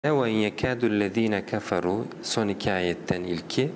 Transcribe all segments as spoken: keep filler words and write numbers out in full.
وَاِنْ يَكَادُ الَّذ۪ينَ كَفَرُوا son iki ayetten ilki,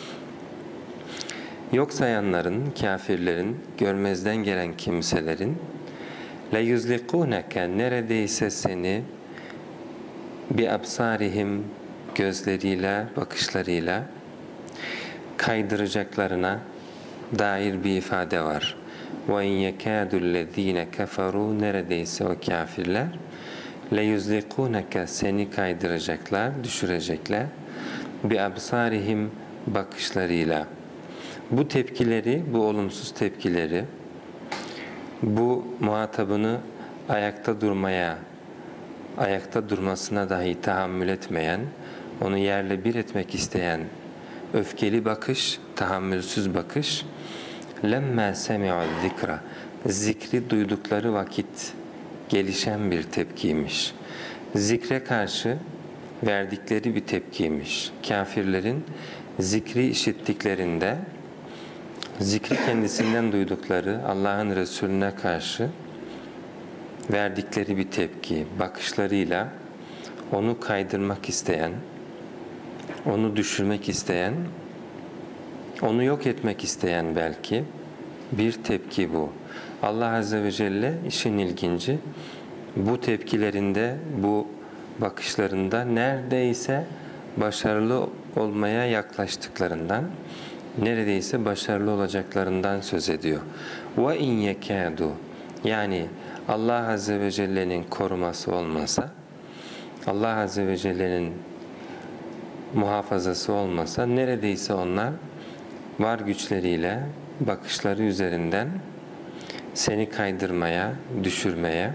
yok sayanların, kafirlerin, görmezden gelen kimselerin لَيُزْلِقُونَكَ neredeyse seni bir absarihim gözleriyle, bakışlarıyla kaydıracaklarına dair bir ifade var. وَاِنْ يَكَادُ الَّذ۪ينَ كَفَرُوا neredeyse o kafirler لَيُزْلِقُونَكَ seni kaydıracaklar, düşürecekler bir absarihim bakışlarıyla. Bu tepkileri, bu olumsuz tepkileri, bu muhatabını ayakta durmaya, ayakta durmasına dahi tahammül etmeyen, onu yerle bir etmek isteyen öfkeli bakış, tahammülsüz bakış, لَمَّا سَمِعُ الذِّكْرَ zikri duydukları vakit gelişen bir tepkiymiş. Zikre karşı verdikleri bir tepkiymiş. Kafirlerin zikri işittiklerinde, zikri kendisinden duydukları Allah'ın Resulüne karşı verdikleri bir tepki, bakışlarıyla onu kaydırmak isteyen, onu düşürmek isteyen, onu yok etmek isteyen belki bir tepki bu. Allah Azze ve Celle işin ilginci, bu tepkilerinde, bu bakışlarında neredeyse başarılı olmaya yaklaştıklarından, neredeyse başarılı olacaklarından söz ediyor. وَاِنْ يَكَادُ yani Allah Azze ve Celle'nin koruması olmasa, Allah Azze ve Celle'nin muhafazası olmasa neredeyse onlar var güçleriyle bakışları üzerinden seni kaydırmaya, düşürmeye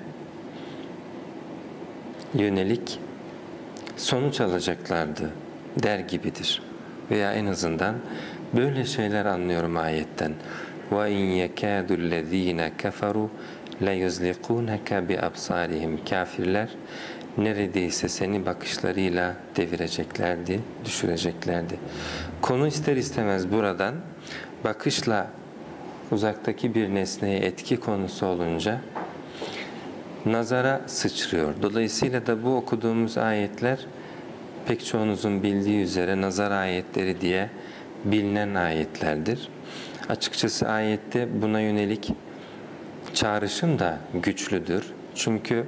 yönelik sonuç alacaklardı der gibidir. Veya en azından böyle şeyler anlıyorum ayetten. وَاِنْ يَكَادُ الَّذ۪ينَ كَفَرُوا لَيُزْلِقُونَكَ بِأَبْصَارِهِمْ kafirler neredeyse seni bakışlarıyla devireceklerdi, düşüreceklerdi. Konu ister istemez buradan bakışla uzaktaki bir nesneye etki konusu olunca nazara sıçrıyor. Dolayısıyla da bu okuduğumuz ayetler pek çoğunuzun bildiği üzere nazar ayetleri diye bilinen ayetlerdir. Açıkçası ayette buna yönelik çağrışım da güçlüdür. Çünkü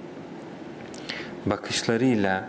bakışlarıyla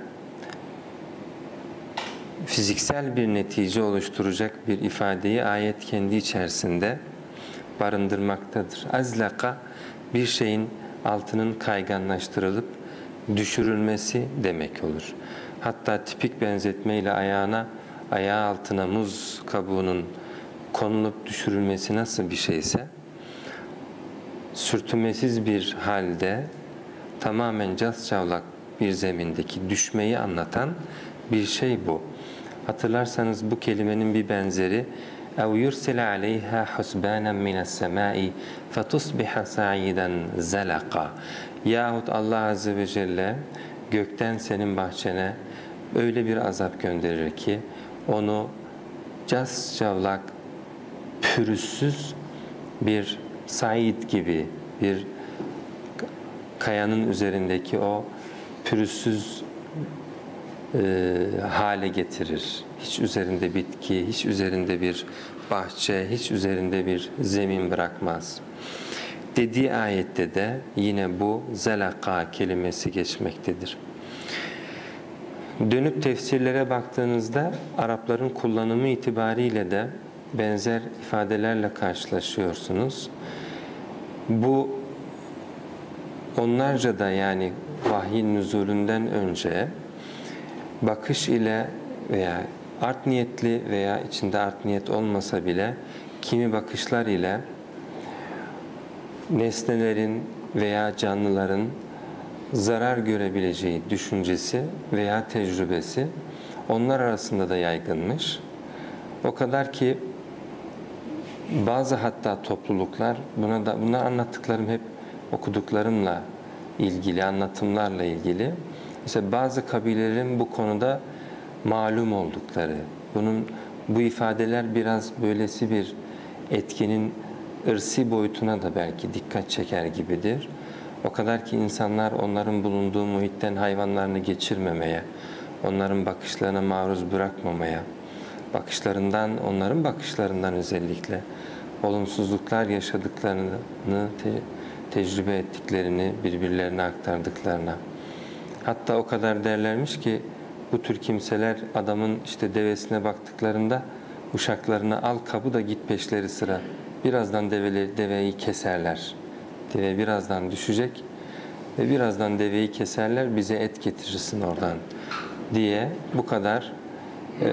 fiziksel bir netice oluşturacak bir ifadeyi ayet kendi içerisinde barındırmaktadır. Azlaka bir şeyin altının kayganlaştırılıp düşürülmesi demek olur. Hatta tipik benzetmeyle ayağına, ayağı altına muz kabuğunun konulup düşürülmesi nasıl bir şeyse, sürtünmesiz bir halde tamamen cascavlak bir zemindeki düşmeyi anlatan bir şey bu. Hatırlarsanız bu kelimenin bir benzeri اَوْ يُرْسِلَ عَلَيْهَا حُسْبَانًا مِنَ السَّمَاءِ فَتُصْبِحَ سَعِيدًا زَلَقًا yahut Allah Azze ve Celle gökten senin bahçene öyle bir azap gönderir ki onu cascavlak, pürüzsüz bir said gibi bir kayanın üzerindeki o pürüzsüz e, hale getirir. Hiç üzerinde bitki, hiç üzerinde bir bahçe, hiç üzerinde bir zemin bırakmaz. Dediği ayette de yine bu zelaka kelimesi geçmektedir. Dönüp tefsirlere baktığınızda Arapların kullanımı itibariyle de benzer ifadelerle karşılaşıyorsunuz. Bu onlarca da yani vahyin nüzulünden önce bakış ile veya art niyetli veya içinde art niyet olmasa bile kimi bakışlar ile nesnelerin veya canlıların zarar görebileceği düşüncesi veya tecrübesi onlar arasında da yaygınmış. O kadar ki bazı hatta topluluklar, buna da bunlar anlattıklarım hep okuduklarımla ilgili, anlatımlarla ilgili. Mesela bazı kabilelerin bu konuda malum oldukları, bunun bu ifadeler biraz böylesi bir etkinin ırsi boyutuna da belki dikkat çeker gibidir. O kadar ki insanlar onların bulunduğu muhitten hayvanlarını geçirmemeye, onların bakışlarına maruz bırakmamaya, bakışlarından, onların bakışlarından özellikle olumsuzluklar yaşadıklarını, te tecrübe ettiklerini, birbirlerine aktardıklarına. Hatta o kadar derlermiş ki bu tür kimseler adamın işte devesine baktıklarında uşaklarına al kabı da git peşleri sıra. Birazdan develeri, deveyi keserler. Deve birazdan düşecek ve birazdan deveyi keserler, bize et getirirsin oradan diye bu kadar e,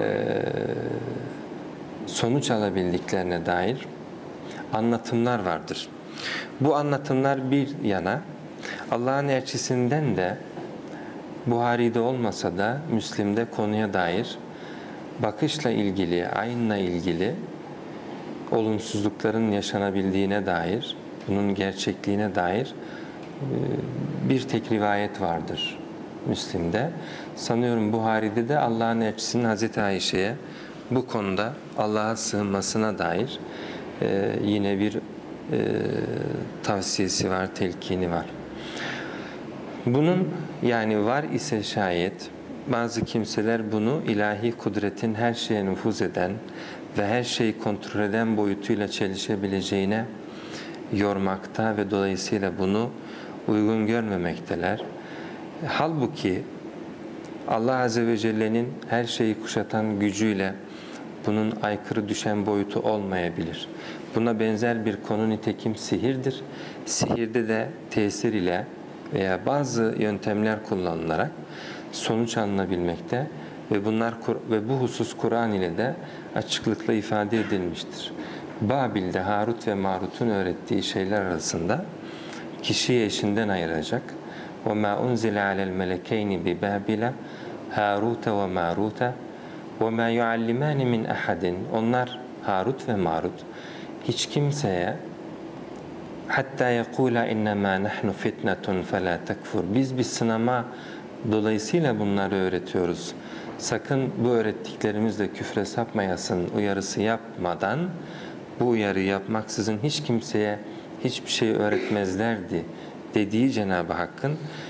sonuç alabildiklerine dair anlatımlar vardır. Bu anlatımlar bir yana, Allah'ın elçisinden de Buhari'de olmasa da Müslim'de konuya dair bakışla ilgili, aynla ilgili olumsuzlukların yaşanabildiğine dair, bunun gerçekliğine dair bir tek rivayet vardır Müslim'de. Sanıyorum Buhari'de de Allah'ın elçisinin Hazreti Ayşe'ye bu konuda Allah'a sığınmasına dair yine bir tavsiyesi var, telkini var. Bunun yani var ise şayet bazı kimseler bunu ilahi kudretin her şeye nüfuz eden ve her şeyi kontrol eden boyutuyla çelişebileceğine yormakta ve dolayısıyla bunu uygun görmemekteler. Halbuki Allah Azze ve Celle'nin her şeyi kuşatan gücüyle bunun aykırı düşen boyutu olmayabilir. Buna benzer bir konu nitekim sihirdir. Sihirde de tesir ile veya bazı yöntemler kullanılarak sonuç alınabilmekte ve bunlar ve bu husus Kur'an ile de açıklıkla ifade edilmiştir. Babil'de Harut ve Marut'un öğrettiği şeyler arasında kişiyi eşinden ayıracak وَمَا أُنْزِلَ عَلَى الْمَلَكَيْنِ بِبَابِلَ هَارُوتَ وَمَارُوتَ وَمَا يُعَلِّمَانِ مِنْ أَحَدٍ Onlar Harut ve Marut hiç kimseye hatta yekula innema nahnu fitnetun fela tekfur. Biz bir sınama dolayısıyla bunları öğretiyoruz. Sakın bu öğrettiklerimizle küfre sapmayasın uyarısı yapmadan, bu uyarı yapmaksızın hiç kimseye hiçbir şey öğretmezlerdi dediği Cenab-ı Hakk'ın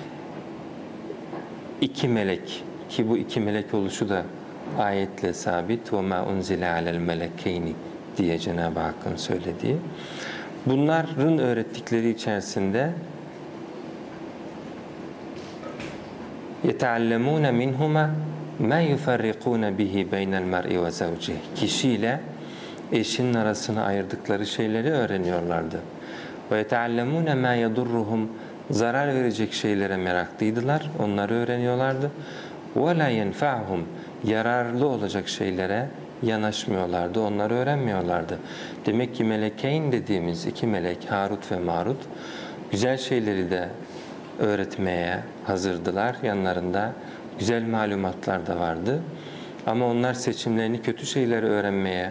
iki melek, ki bu iki melek oluşu da ayetle sabit وَمَا أُنْزِلَ عَلَى الْمَلَكَيْنِ diye Cenab-ı Hakk'ın söylediği. Bunların öğrettikleri içerisinde يَتَعَلَّمُونَ مِنْهُمَا مَا يُفَرِّقُونَ بِهِ بَيْنَ الْمَرْءِ وَزَوْجِهِ Kişiyle eşinin arasını ayırdıkları şeyleri öğreniyorlardı. وَيَتَعَلَّمُونَ مَا يَضُرُّهُمْ Zarar verecek şeylere meraklıydılar, onları öğreniyorlardı. وَلَا يَنْفَعْهُمْ Yararlı olacak şeylere yanaşmıyorlardı, onları öğrenmiyorlardı. Demek ki melekeyn dediğimiz iki melek Harut ve Marut güzel şeyleri de öğretmeye hazırdılar. Yanlarında güzel malumatlar da vardı. Ama onlar seçimlerini kötü şeyleri öğrenmeye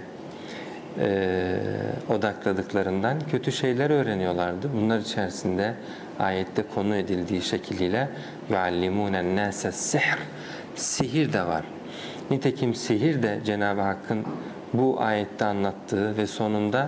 e, odakladıklarından kötü şeyler öğreniyorlardı. Bunlar içerisinde ayette konu edildiği şekliyle يُعَلِّمُونَ النَّاسَ السِّحْرِ Sihir de var. Nitekim sihir de Cenab-ı Hakk'ın bu ayette anlattığı ve sonunda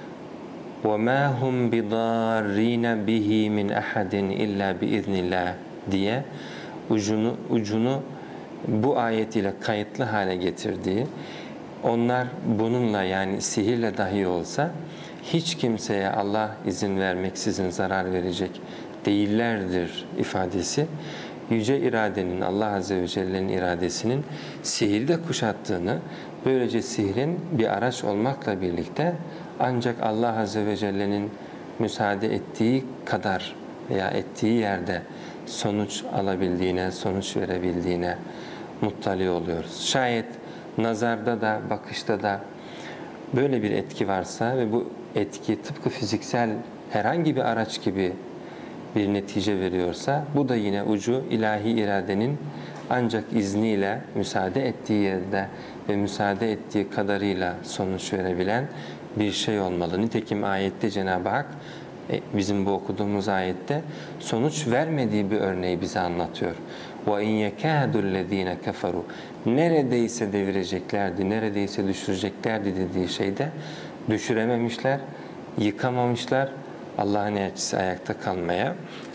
وَمَا هُمْ بِضَارِّينَ بِهِ مِنْ أَحَدٍ إِلَّا بِإِذْنِ اللّٰهِ diye ucunu, ucunu bu ayet ile kayıtlı hale getirdiği, onlar bununla yani sihirle dahi olsa hiç kimseye Allah izin vermeksizin zarar verecek değillerdir ifadesi, yüce iradenin, Allah Azze ve Celle'nin iradesinin sihiri de kuşattığını, böylece sihrin bir araç olmakla birlikte ancak Allah Azze ve Celle'nin müsaade ettiği kadar veya ettiği yerde sonuç alabildiğine, sonuç verebildiğine muttali oluyoruz. Şayet nazarda da, bakışta da böyle bir etki varsa ve bu etki tıpkı fiziksel herhangi bir araç gibi bir netice veriyorsa, bu da yine ucu ilahi iradenin ancak izniyle müsaade ettiği yerde ve müsaade ettiği kadarıyla sonuç verebilen bir şey olmalı. Nitekim ayette Cenab-ı Hak bizim bu okuduğumuz ayette sonuç vermediği bir örneği bize anlatıyor. وَاِنْ يَكَادُ الَّذ۪ينَ كَفَرُوا Neredeyse devireceklerdi, neredeyse düşüreceklerdi dediği şeyde düşürememişler, yıkamamışlar Allah'ın elçisi ayakta kalmaya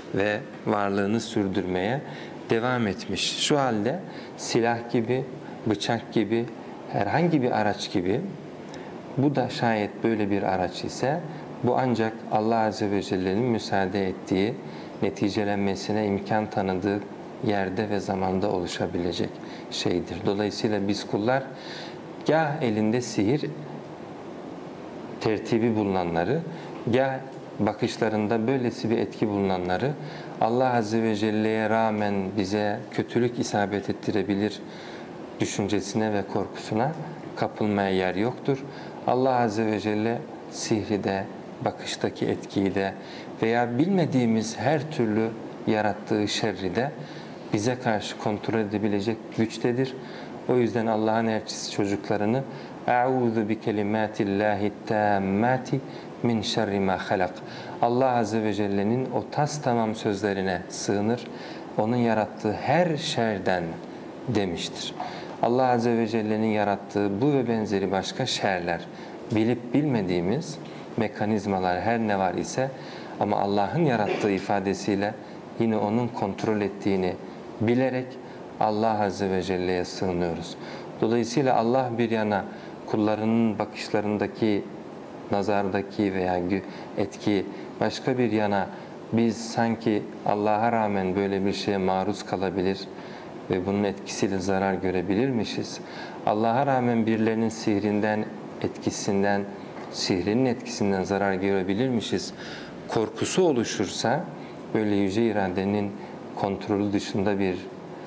ve varlığını sürdürmeye devam etmiş. Şu halde silah gibi, bıçak gibi, herhangi bir araç gibi, bu da şayet böyle bir araç ise bu ancak Allah Azze ve Celle'nin müsaade ettiği, neticelenmesine imkan tanıdığı yerde ve zamanda oluşabilecek şeydir. Dolayısıyla biz kullar gah elinde sihir tertibi bulunanları, gah bakışlarında böylesi bir etki bulunanları Allah Azze ve Celle'ye rağmen bize kötülük isabet ettirebilir düşüncesine ve korkusuna kapılmaya yer yoktur. Allah Azze ve Celle sihri de, bakıştaki etkiyi de veya bilmediğimiz her türlü yarattığı şerri de bize karşı kontrol edebilecek güçtedir. O yüzden Allah'ın elçisi çocuklarını "Eûzu bi kelimâtillâhi tâmmâti min şerri mâ halak." Allah Azze ve Celle'nin o tas tamam sözlerine sığınır, onun yarattığı her şerden demiştir. Allah Azze ve Celle'nin yarattığı bu ve benzeri başka şerler, bilip bilmediğimiz mekanizmalar her ne var ise ama Allah'ın yarattığı ifadesiyle yine onun kontrol ettiğini bilerek Allah Azze ve Celle'ye sığınıyoruz. Dolayısıyla Allah bir yana kullarının bakışlarındaki, nazardaki veya etki, başka bir yana biz sanki Allah'a rağmen böyle bir şeye maruz kalabilir ve bunun etkisiyle zarar görebilirmişiz. Allah'a rağmen birilerinin sihrinden, etkisinden, sihrinin etkisinden zarar görebilirmişiz. Korkusu oluşursa, böyle yüce iradenin kontrolü dışında bir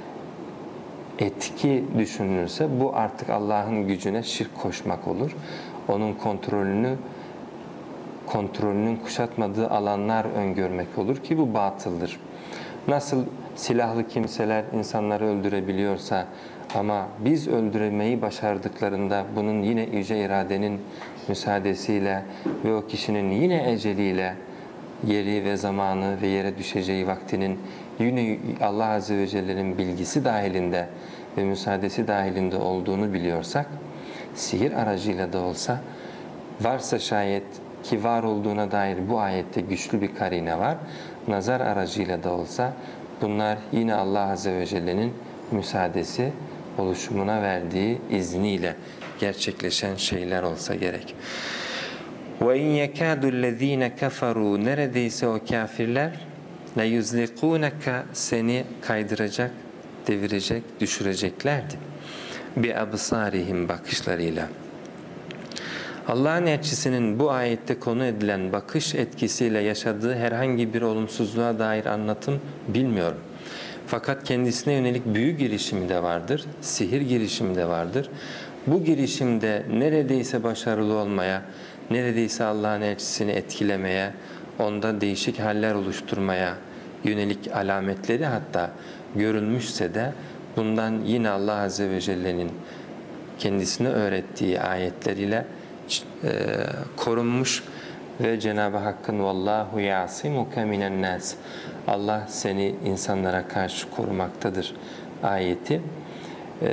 etki düşünülürse bu artık Allah'ın gücüne şirk koşmak olur. Onun kontrolünü kontrolünün kuşatmadığı alanlar öngörmek olur ki bu batıldır. Nasıl silahlı kimseler insanları öldürebiliyorsa ama biz öldürmeyi başardıklarında bunun yine yüce iradenin müsaadesiyle ve o kişinin yine eceliyle yeri ve zamanı ve yere düşeceği vaktinin yine Allah Azze ve Celle'nin bilgisi dahilinde ve müsaadesi dahilinde olduğunu biliyorsak, sihir aracıyla da olsa, varsa şayet ki var olduğuna dair bu ayette güçlü bir karine var, nazar aracıyla da olsa bunlar yine Allah Azze ve Celle'nin müsaadesi, oluşumuna verdiği izniyle gerçekleşen şeyler olsa gerek. وَاِنْ يَكَادُ الَّذ۪ينَ كَفَرُوا Neredeyse o kafirler لَيُزْلِقُونَكَ Seni kaydıracak, devirecek, düşüreceklerdi. بِأَبْصَارِهِمْ Bakışlarıyla. Allah'ın elçisinin bu ayette konu edilen bakış etkisiyle yaşadığı herhangi bir olumsuzluğa dair anlatım bilmiyorum. Fakat kendisine yönelik büyü girişimi de vardır, sihir girişimi de vardır. Bu girişimde neredeyse başarılı olmaya, neredeyse Allah'ın elçisini etkilemeye, onda değişik haller oluşturmaya yönelik alametleri hatta görülmüşse de bundan yine Allah Azze ve Celle'nin kendisine öğrettiği ayetleriyle e, korunmuş ve Cenab-ı Hakk'ın "Vallahu yasimuke minen nas" Allah seni insanlara karşı korumaktadır ayeti e,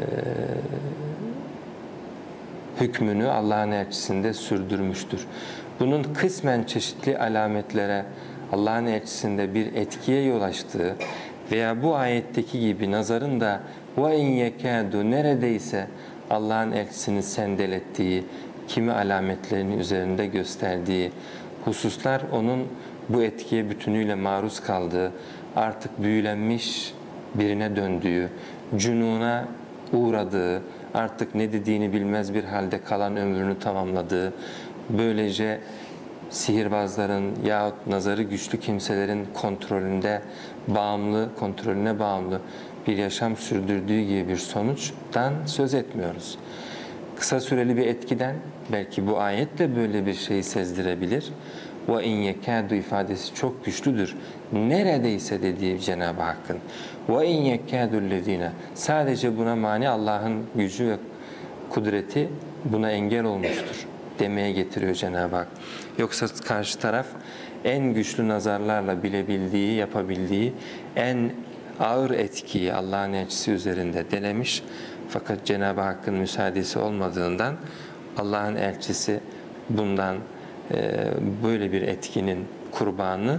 hükmünü Allah'ın elçisinde sürdürmüştür. Bunun kısmen çeşitli alametlere Allah'ın elçisinde bir etkiye yol açtığı veya bu ayetteki gibi nazarın da وَاِنْ يَكَادُ neredeyse Allah'ın elçisini sendelettiği, kimi alametlerini üzerinde gösterdiği hususlar onun bu etkiye bütünüyle maruz kaldığı, artık büyülenmiş birine döndüğü, cünuna uğradığı, artık ne dediğini bilmez bir halde kalan ömrünü tamamladığı, böylece sihirbazların yahut nazarı güçlü kimselerin kontrolünde bağımlı, kontrolüne bağımlı bir yaşam sürdürdüğü gibi bir sonuçtan söz etmiyoruz. Kısa süreli bir etkiden, belki bu ayet de böyle bir şeyi sezdirebilir. وَاِنْ يَكَادُ ifadesi çok güçlüdür. Neredeyse dediği Cenab-ı Hakk'ın. وَاِنْ يَكَادُ الَّذ۪ينَ Sadece buna mani Allah'ın gücü ve kudreti buna engel olmuştur demeye getiriyor Cenab-ı Hak. Yoksa karşı taraf en güçlü nazarlarla bilebildiği, yapabildiği en ağır etkiyi Allah'ın elçisi üzerinde denemiş. Fakat Cenab-ı Hakk'ın müsaadesi olmadığından Allah'ın elçisi bundan e, böyle bir etkinin kurbanı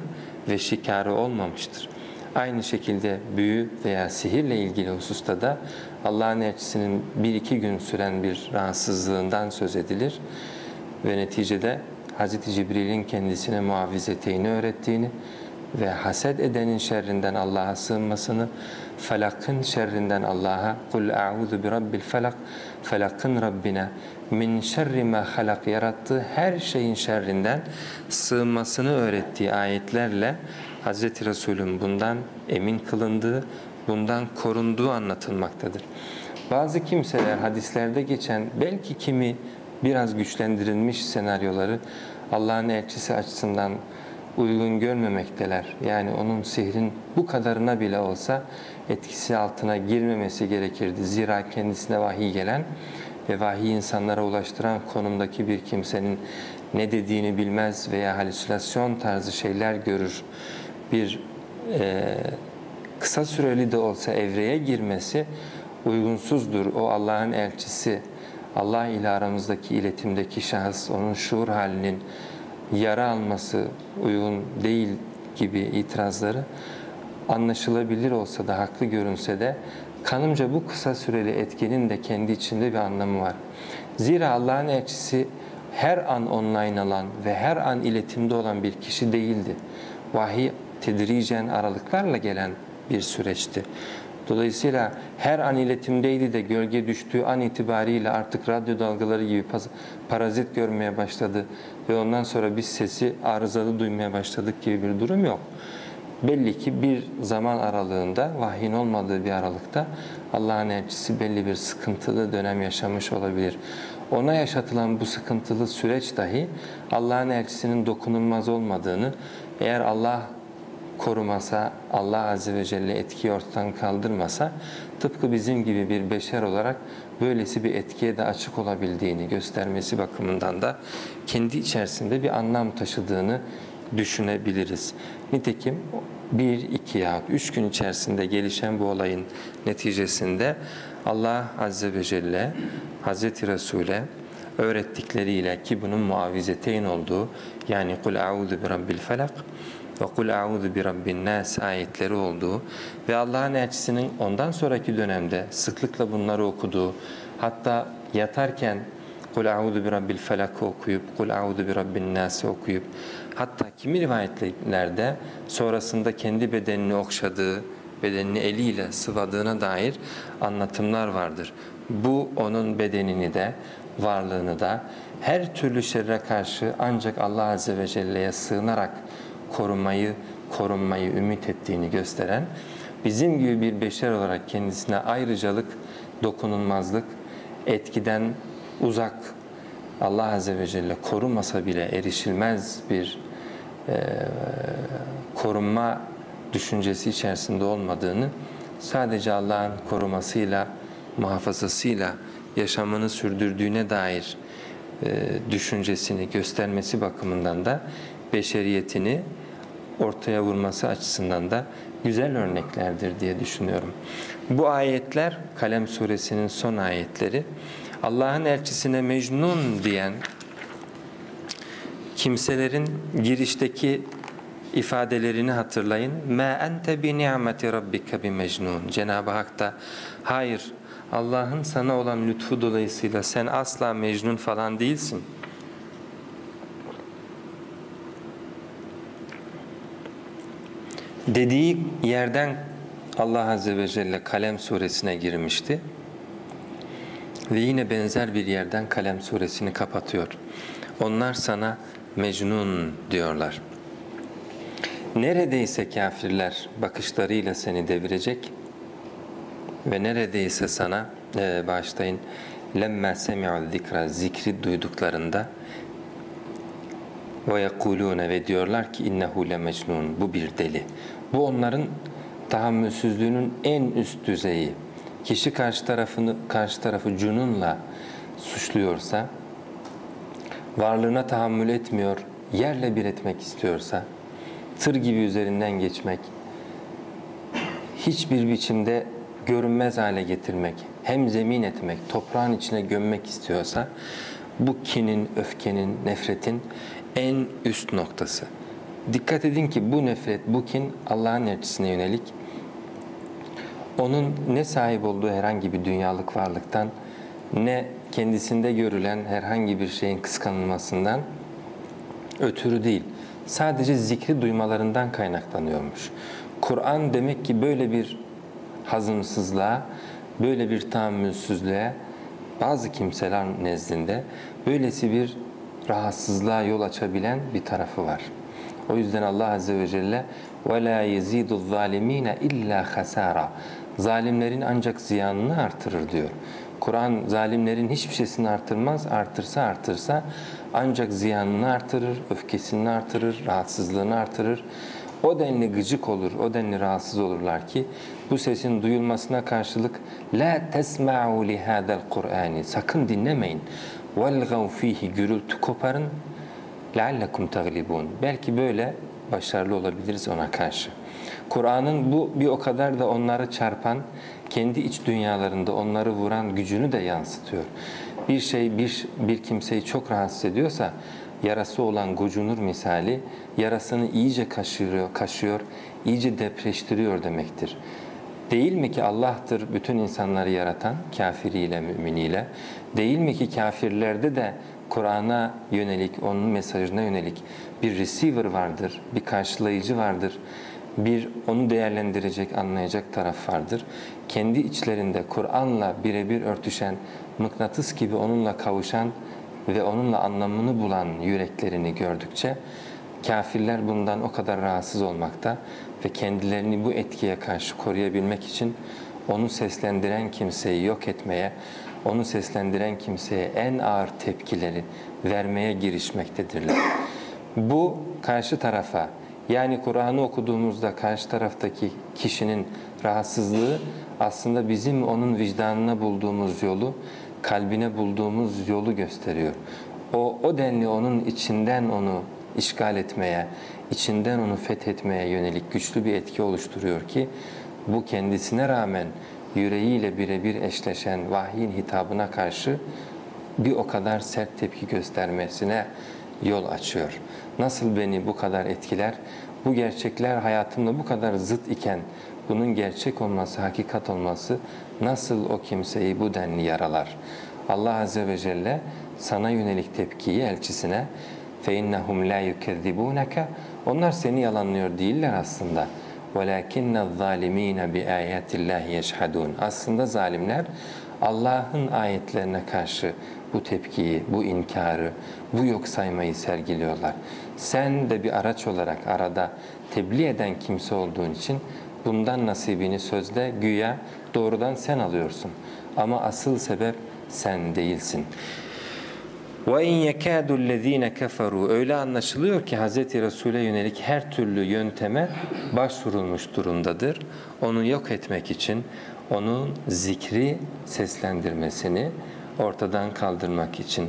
ve şikarı olmamıştır. Aynı şekilde büyü veya sihirle ilgili hususta da Allah'ın elçisinin bir iki gün süren bir rahatsızlığından söz edilir ve neticede Hazreti Cibril'in kendisine muavvizeteyni öğrettiğini ve haset edenin şerrinden Allah'a sığınmasını, felakın şerrinden Allah'a kul a'udhu bi rabbil felak, felakın Rabbine min şerri ma halak, yarattığı her şeyin şerrinden sığınmasını öğrettiği ayetlerle Hazreti Resul'ün bundan emin kılındığı, bundan korunduğu anlatılmaktadır. Bazı kimseler hadislerde geçen, belki kimi biraz güçlendirilmiş senaryoları Allah'ın elçisi açısından uygun görmemekteler. Yani onun sihrin bu kadarına bile olsa etkisi altına girmemesi gerekirdi. Zira kendisine vahiy gelen ve vahiy insanlara ulaştıran konumdaki bir kimsenin ne dediğini bilmez veya halüsinasyon tarzı şeyler görür. Bir e, kısa süreli de olsa evreye girmesi uygunsuzdur. O Allah'ın elçisi, Allah ile aramızdaki iletimdeki şahıs, onun şuur halinin yara alması uygun değil gibi itirazları anlaşılabilir olsa da, haklı görünse de kanımca bu kısa süreli etkinin de kendi içinde bir anlamı var. Zira Allah'ın elçisi her an online alan ve her an iletimde olan bir kişi değildi. Vahiy tedricen aralıklarla gelen bir süreçti. Dolayısıyla her an iletimdeydi de gölge düştüğü an itibariyle artık radyo dalgaları gibi parazit görmeye başladı ve ondan sonra biz sesi arızalı duymaya başladık gibi bir durum yok. Belli ki bir zaman aralığında, vahyin olmadığı bir aralıkta Allah'ın elçisi belli bir sıkıntılı dönem yaşamış olabilir. Ona yaşatılan bu sıkıntılı süreç dahi Allah'ın elçisinin dokunulmaz olmadığını, eğer Allah korumasa, Allah Azze ve Celle etkiyi ortadan kaldırmasa, tıpkı bizim gibi bir beşer olarak böylesi bir etkiye de açık olabildiğini göstermesi bakımından da kendi içerisinde bir anlam taşıdığını düşünebiliriz. Nitekim bir, iki yahut üç gün içerisinde gelişen bu olayın neticesinde Allah Azze ve Celle Hazreti Resul'e öğrettikleriyle, ki bunun muavizeteyn olduğu, yani kul a'udhu bi rabbil felak ve kul a'udhu bi rabbin nas ayetleri olduğu ve Allah'ın elçisinin ondan sonraki dönemde sıklıkla bunları okuduğu, hatta yatarken kul a'udhu bi rabbil felak okuyup kul a'udhu bi rabbin nas okuyup, hatta kimi rivayetlerde sonrasında kendi bedenini okşadığı, bedenini eliyle sıvadığına dair anlatımlar vardır. Bu onun bedenini de, varlığını da her türlü şerre karşı ancak Allah Azze ve Celle'ye sığınarak korumayı, korunmayı ümit ettiğini gösteren, bizim gibi bir beşer olarak kendisine ayrıcalık, dokunulmazlık, etkiden uzak, Allah Azze ve Celle korumasa bile erişilmez bir e, korunma düşüncesi içerisinde olmadığını, sadece Allah'ın korumasıyla, muhafazasıyla yaşamını sürdürdüğüne dair e, düşüncesini göstermesi bakımından da beşeriyetini ortaya vurması açısından da güzel örneklerdir diye düşünüyorum. Bu ayetler, Kalem suresinin son ayetleri, Allah'ın elçisine Mecnun diyen kimselerin girişteki ifadelerini hatırlayın. مَا أَنْتَ بِنِعْمَةِ رَبِّكَ بِمَجْنُونَ. Cenab-ı Hak da hayır, Allah'ın sana olan lütfu dolayısıyla sen asla Mecnun falan değilsin. Dediği yerden Allah Azze ve Celle Kalem suresine girmişti. Ve yine benzer bir yerden Kalem suresini kapatıyor. Onlar sana Mecnun diyorlar. Neredeyse kafirler bakışlarıyla seni devirecek ve neredeyse sana e, bağışlayın lemme semi'u zikra, zikri duyduklarında ve yekulune, ve diyorlar ki innehu le mecnun, bu bir deli. Bu onların tahammülsüzlüğünün en üst düzeyi. Kişi karşı tarafını karşı tarafı cununla suçluyorsa, varlığına tahammül etmiyor, yerle bir etmek istiyorsa, tır gibi üzerinden geçmek, hiçbir biçimde görünmez hale getirmek, hem zemin etmek, toprağın içine gömmek istiyorsa, bu kinin, öfkenin, nefretin en üst noktası. Dikkat edin ki bu nefret, bu kin Allah'ın elçisine yönelik. Onun ne sahip olduğu herhangi bir dünyalık varlıktan, ne kendisinde görülen herhangi bir şeyin kıskanılmasından ötürü değil. Sadece zikri duymalarından kaynaklanıyormuş. Kur'an demek ki böyle bir hazımsızlığa, böyle bir tahammülsüzlüğe, bazı kimseler nezdinde böylesi bir rahatsızlığa yol açabilen bir tarafı var. O yüzden Allah Azze ve Celle وَلَا يَزِيدُ الظَّالِم۪ينَ اِلَّا خَسَارًا Zalimlerin ancak ziyanını artırır diyor. Kur'an zalimlerin hiçbir şeysini artırmaz, artırsa artırsa ancak ziyanını artırır, öfkesini artırır, rahatsızlığını artırır. O denli gıcık olur, o denli rahatsız olurlar ki bu sesin duyulmasına karşılık la tesma'u li hadal Kur'ani sakın dinlemeyin. Velgav fihi gürültü koparın. Leallekum taglibun. Belki böyle başarılı olabiliriz ona karşı. Kur'an'ın bu bir o kadar da onları çarpan, kendi iç dünyalarında onları vuran gücünü de yansıtıyor. Bir şey bir, bir kimseyi çok rahatsız ediyorsa yarası olan gocunur misali yarasını iyice kaşıyor, kaşıyor, iyice depreştiriyor demektir. Değil mi ki Allah'tır bütün insanları yaratan, kafiriyle, müminiyle? Değil mi ki kafirlerde de Kur'an'a yönelik, onun mesajına yönelik bir receiver vardır, bir karşılayıcı vardır, bir onu değerlendirecek, anlayacak taraf vardır. Kendi içlerinde Kur'an'la birebir örtüşen, mıknatıs gibi onunla kavuşan ve onunla anlamını bulan yüreklerini gördükçe kafirler bundan o kadar rahatsız olmakta ve kendilerini bu etkiye karşı koruyabilmek için onu seslendiren kimseyi yok etmeye, onu seslendiren kimseye en ağır tepkileri vermeye girişmektedirler. Bu karşı tarafa, yani Kur'an'ı okuduğumuzda karşı taraftaki kişinin rahatsızlığı aslında bizim onun vicdanına bulduğumuz yolu, kalbine bulduğumuz yolu gösteriyor. O, o denli onun içinden onu işgal etmeye, içinden onu fethetmeye yönelik güçlü bir etki oluşturuyor ki bu kendisine rağmen yüreğiyle birebir eşleşen vahyin hitabına karşı bir o kadar sert tepki göstermesine yol açıyor. Nasıl beni bu kadar etkiler? Bu gerçekler hayatımda bu kadar zıt iken bunun gerçek olması, hakikat olması nasıl o kimseyi bu denli yaralar? Allah Azze ve Celle sana yönelik tepkiyi elçisine فَاِنَّهُمْ لَا يُكَذِّبُونَكَ Onlar seni yalanlıyor değiller aslında. وَلَاكِنَّ الظَّالِم۪ينَ بِآيَاتِ اللّٰهِ يَشْحَدُونَ Aslında zalimler Allah'ın ayetlerine karşı bu tepkiyi, bu inkarı, bu yok saymayı sergiliyorlar. Sen de bir araç olarak arada tebliğ eden kimse olduğun için bundan nasibini sözde güya doğrudan sen alıyorsun. Ama asıl sebep sen değilsin. وَاِنْ يَكَادُ الَّذ۪ينَ كَفَرُوا Öyle anlaşılıyor ki Hz. Resul'e yönelik her türlü yönteme başvurulmuş durumdadır. Onu yok etmek için, onun zikri seslendirmesini ortadan kaldırmak için.